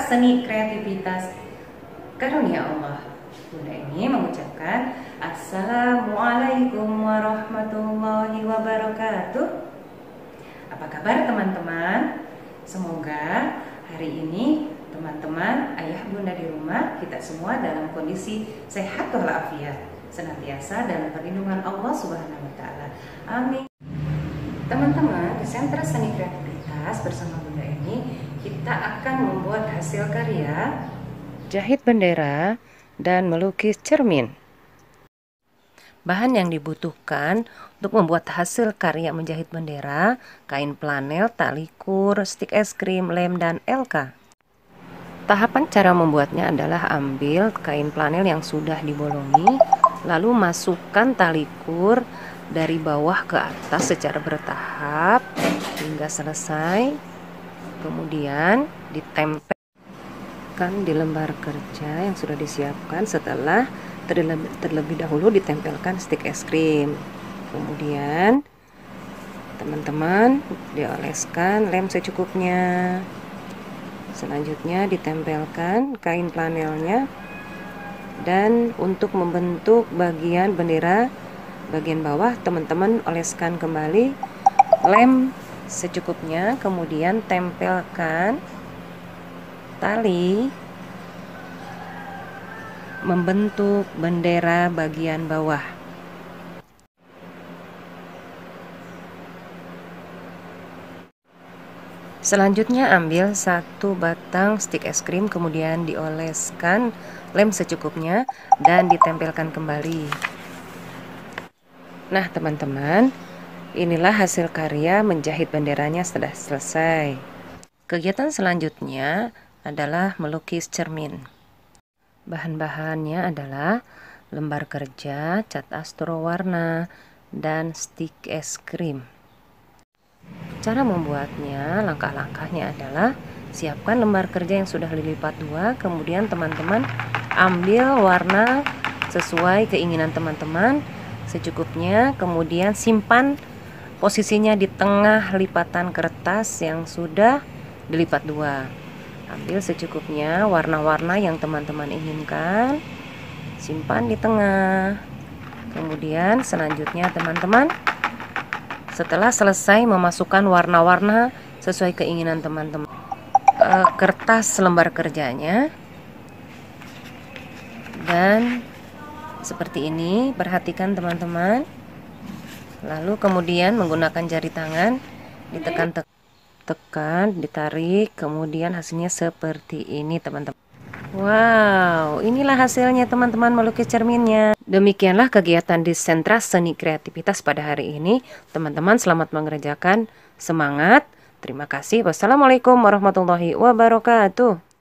Seni Kreativitas Karunia Allah. Bunda ini mengucapkan Assalamualaikum warahmatullahi wabarakatuh. Apa kabar teman-teman? Semoga hari ini teman-teman, ayah bunda di rumah, kita semua dalam kondisi sehat walafiat, senantiasa dalam perlindungan Allah Subhanahu wa Ta'ala. Amin. Teman-teman, di Sentra Seni Kreativitas bersama bunda ini kita akan membuat hasil karya jahit bendera dan melukis cermin. Bahan yang dibutuhkan untuk membuat hasil karya menjahit bendera: kain flanel, tali kur, stik es krim, lem, dan LK. Tahapan cara membuatnya adalah ambil kain flanel yang sudah dibolongi, lalu masukkan tali kur dari bawah ke atas secara bertahap hingga selesai. Kemudian ditempelkan di lembar kerja yang sudah disiapkan. Setelah terlebih dahulu ditempelkan stik es krim. Kemudian teman-teman dioleskan lem secukupnya. Selanjutnya ditempelkan kain flanelnya, dan untuk membentuk bagian bendera bagian bawah teman-teman oleskan kembali lem secukupnya. Kemudian tempelkan tali membentuk bendera bagian bawah. Selanjutnya ambil satu batang stik es krim, kemudian dioleskan lem secukupnya dan ditempelkan kembali. Nah teman-teman, inilah hasil karya menjahit benderanya sudah selesai. Kegiatan selanjutnya adalah melukis cermin. Bahan-bahannya adalah lembar kerja, cat astro warna, dan stik es krim. Cara membuatnya, langkah-langkahnya adalah siapkan lembar kerja yang sudah dilipat dua, kemudian teman-teman ambil warna sesuai keinginan teman-teman secukupnya, kemudian simpan posisinya di tengah lipatan kertas yang sudah dilipat dua. Ambil secukupnya warna-warna yang teman-teman inginkan, simpan di tengah. Kemudian selanjutnya teman-teman, setelah selesai memasukkan warna-warna sesuai keinginan teman-teman, kertas lembar kerjanya, dan seperti ini, perhatikan teman-teman. Lalu kemudian menggunakan jari tangan ditekan, ditarik, kemudian hasilnya seperti ini teman-teman. Wow, inilah hasilnya teman-teman melukis cerminnya. Demikianlah kegiatan di Sentra Seni Kreativitas pada hari ini. Teman-teman selamat mengerjakan, semangat. Terima kasih. Wassalamualaikum warahmatullahi wabarakatuh.